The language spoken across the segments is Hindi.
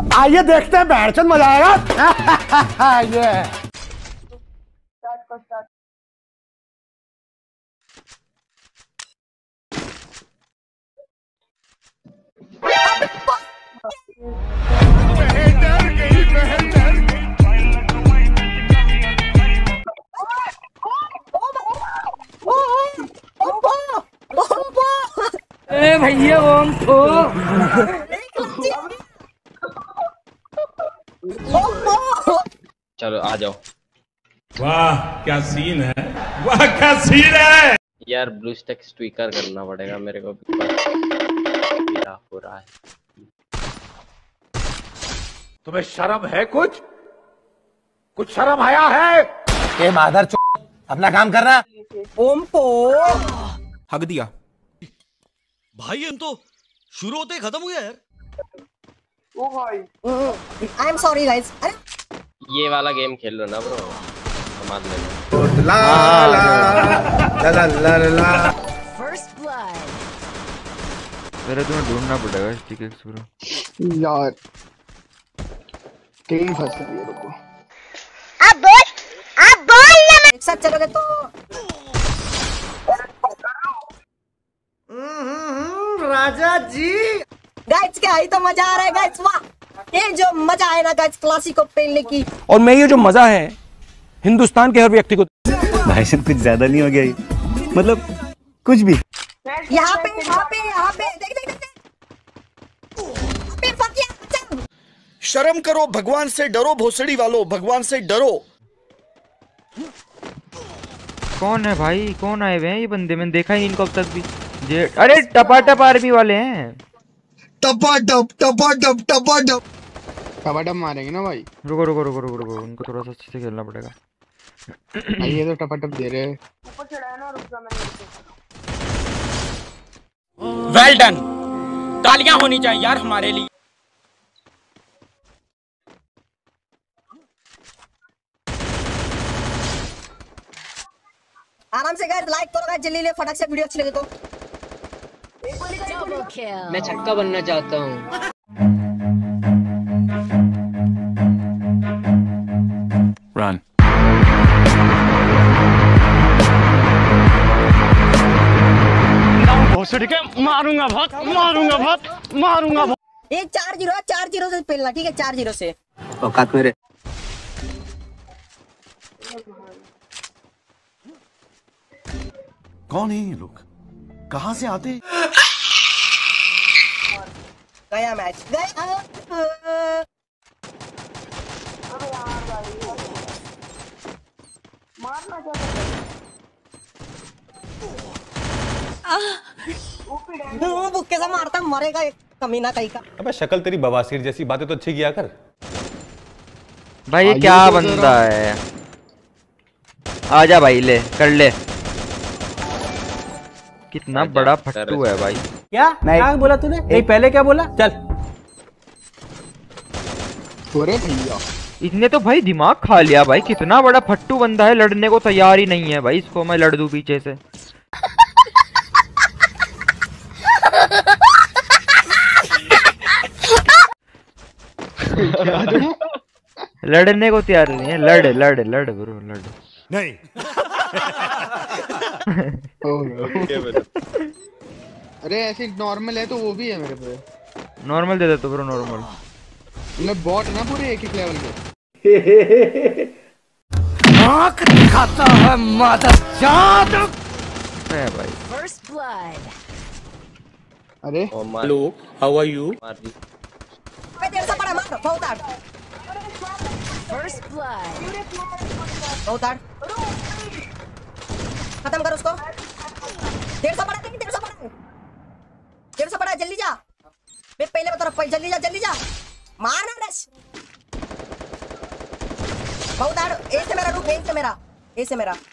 आइए देखते हैं बैठचंद मजा आएगा। ये स्टार्ट भैया ओम तो चलो आ जाओ। वाह क्या सीन है, वाह क्या सीन है यार। ब्लू स्टैक स्पीकर करना पड़ेगा मेरे को भी, क्या हो रहा है। तुम्हें शर्म है? कुछ शर्म आया है? ये मादर अपना काम करना। ओम को हक दिया भाई, हम तो शुरू होते ही खत्म हो गया यार। ओ भाई आई एम सॉरी गाइस। अरे ये वाला गेम खेल लो ना ब्रो, मान लेना। ला ला ला ला ला। First blood. मेरे तुम्हें ढूंढना पड़ेगा स्टिकेक्स ब्रो यार। कहीं फंस गया रुको। अब बोल ना। एक साथ चलोगे तो राजा जी। गाइस क्या ही तो मजा आ रहा है गाइस, वाह। ये जो मजा है ना गाइस क्लासिक को पहनने की, और मैं ये जो मजा है हिंदुस्तान के हर व्यक्ति को। भाई साहब कुछ ज्यादा नहीं हो गया ये? मतलब कुछ भी। यहाँ पे देख शर्म करो, भगवान से डरो, भोसड़ी वालों, भगवान से डरो। कौन है भाई, कौन आए हुए हैं ये बंदे? मैंने देखा ही इनको अब तक भी। अरे टपाटप आर्मी वाले हैं। टपाटप मारेंगे ना भाई। रुको रुको रुको रुको रुको, उनको थोड़ा सा अच्छे से खेलना पड़ेगा। ये तो टपाटप दे रहे हैं। वेल डन, तालियां होनी चाहिए यार हमारे लिए। आराम से गाइस लाइक करो गाइस जल्दी ले, फटाक से वीडियो अच्छी लगे तो। मैं छक्का बनना चाहता हूँ। रन। मारूंगा भाग। एक 4-0 से पहला, ठीक है 4-0 से। औकात मेरे। कौन है ये लोग, कहाँ से आते? गया मैच गया। मारना बुक्के से मारता मरेगा एक कमीना कहीं का। अबे शक्ल तेरी बवासीर जैसी, बातें तो अच्छी किया कर। भाई ये क्या बंदा है? आजा भाई, ले कर ले। कितना बड़ा फट्टू है भाई। क्या बोला तूने? नहीं पहले क्या बोला? चल भैया इसने तो भाई दिमाग खा लिया भाई। कितना बड़ा फट्टू बंदा है, लड़ने को तैयार ही नहीं है भाई। इसको मैं लड़ दूं पीछे से। लड़ने को तैयार नहीं है। लड़ ब्रो लड़। नहीं। अरे ऐसे नॉर्मल है तो वो भी है मेरे पे। नॉर्मल दे दे तो ब्रो, नॉर्मल। मतलब बॉट ना पूरे एक लेवल के। आँख दिखाता है मादरजात है भाई। First blood. अरे hello, how are you? First blood. खत्म कर उसको। 150 पड़ा जल्दी जा। मैं पहले बता रहा हूँ, जल्दी जा मारना रश। बहुत आड़। ए से मेरा रुक, ए से मेरा।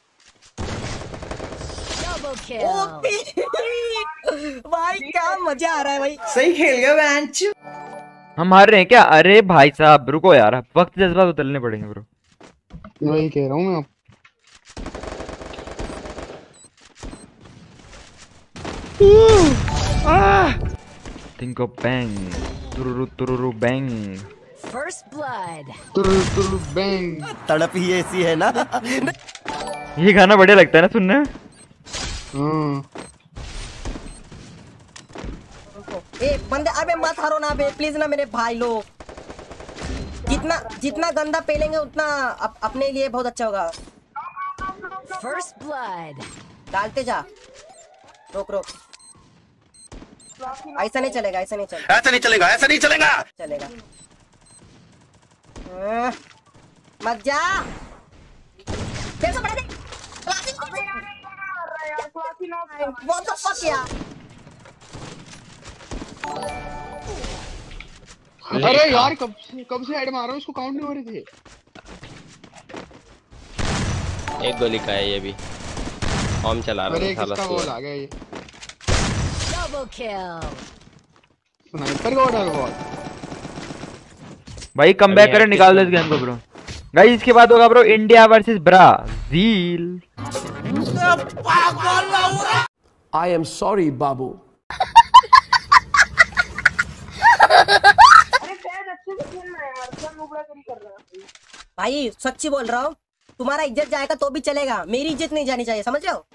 Double kill. भाई क्या मजा आ रहा है भाई। सही खेल गया बेंच। हम हार रहे हैं क्या? अरे भाई साहब रुको यार, वक्त जज्बा बदलने पड़ेंगे ब्रो। वही कह रहा हूँ मैं। Think of bang. Tururu tururu bang. First blood. तुरु बैंग। तड़प ही ऐसी है ना। ये गाना बढ़िया लगता है ना सुनने में। ए बंदे, अबे मत हारो ना बे प्लीज ना मेरे भाई लोग। जितना गंदा पेलेंगे उतना अपने लिए बहुत अच्छा होगा। First blood. डालते जा। रोक। ऐसा नहीं चलेगा, ऐसा नहीं चलेगा। चलेगा। मत जा। What the fuck यार? अरे यार कब से हेड मार रहा हूँ, उसको काउंट नहीं हो रही थी। एक गोली का है ये भी। फॉर्म चला रहा था। किसका बॉल आ गया ये? Double kill. स्नाइपर का ऑर्डर बॉल। भाई कम बैक करे, निकाल दो इस गेम को ब्रो। गाइस इसके बाद होगा bro India versus Brazil. I am sorry बाबू। भाई सच्ची बोल रहा हूँ, तुम्हारा इज्जत जाएगा तो भी चलेगा, मेरी इज्जत नहीं जानी चाहिए, समझ रहे हो?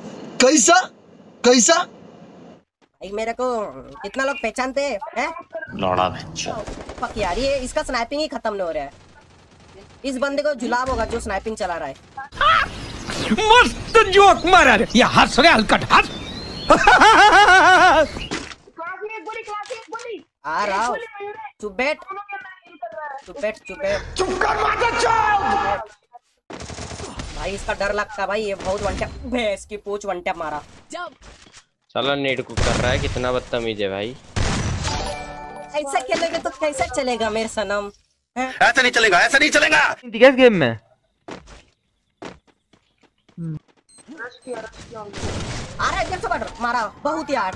कैसा? भाई मेरे को कितना लोग पहचानते हैं? लौड़ा फक यार, ये इसका स्नाइपिंग ही खत्म नहीं हो रहा है। इस बंदे को जुलाब होगा जो स्नाइपिंग चला रहा है। मस्त जोक मारा रे, ये हंस रहे हलकट हंस। आ रहा हूँ, चुप बैठ। भाई इसका डर लगता है भाई, ये बहुत वन टैप, भैंस की पूंछ वन टैप मारा। चलो नेट कुक कर रहा है, कितना बदतमीज है भाई। ऐसा खेलोगे तो कैसा चलेगा मेरे सनम? ऐसा नहीं चलेगा। किस गेम में? आ रहा है इधर से बढ़ मारा बहुत यार।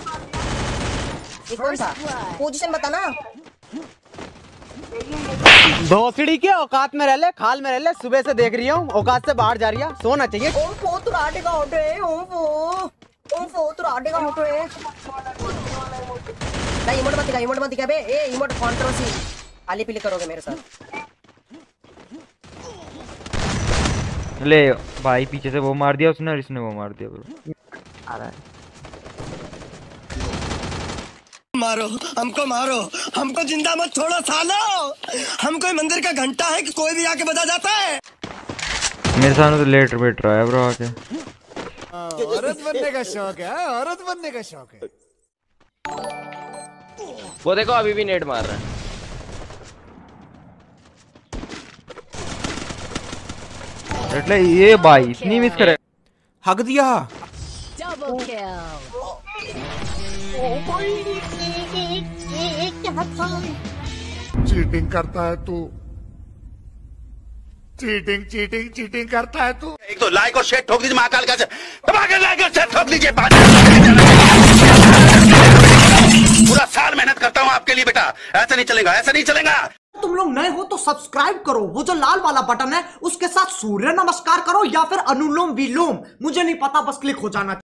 ये कौन सा पोजीशन बता ना। भोसड़ी के औकात में रह ले, खाल में रह ले, सुबह से देख रही हूँ औकात से बाहर जा रही है, सोना चाहिए। ओम फो तू राडे का ऑटो है, ओम फो तू राडे का ऑटो है। नहीं इमोट मत दिखा बे, ए इमोट कंट्रोवर्सी आली पीली करोगे मेरे साथ। ले भाई पीछे से वो मार दिया उसने और इसने वो मार दिया ब्रो। आ रहा है। मारो हमको जिंदा मत छोड़ो सालो। हम कोई मंदिर का घंटा है कि कोई भी आके बजा जाता है। मेरे सामने तो लेट बैठ रहा है ब्रो आके। औरत बनने का शौक है। वो देखो अभी भी नेट मार रहा है। એટલે ये भाई इतनी मिस करे। हक दिया। Double kill. चीटिंग करता है तू, चीटिंग करता है तू। एक तो लाइक और शेयर ठोक दीजिए, महाकाल का लाइक और शेयर ठोक दीजिए। पूरा साल मेहनत करता हूँ आपके लिए बेटा, ऐसा नहीं चलेगा। तुम लोग नए हो तो सब्सक्राइब करो, वो जो लाल वाला बटन है उसके साथ सूर्य नमस्कार करो या फिर अनुलोम विलोम, मुझे नहीं पता, बस क्लिक हो जाना।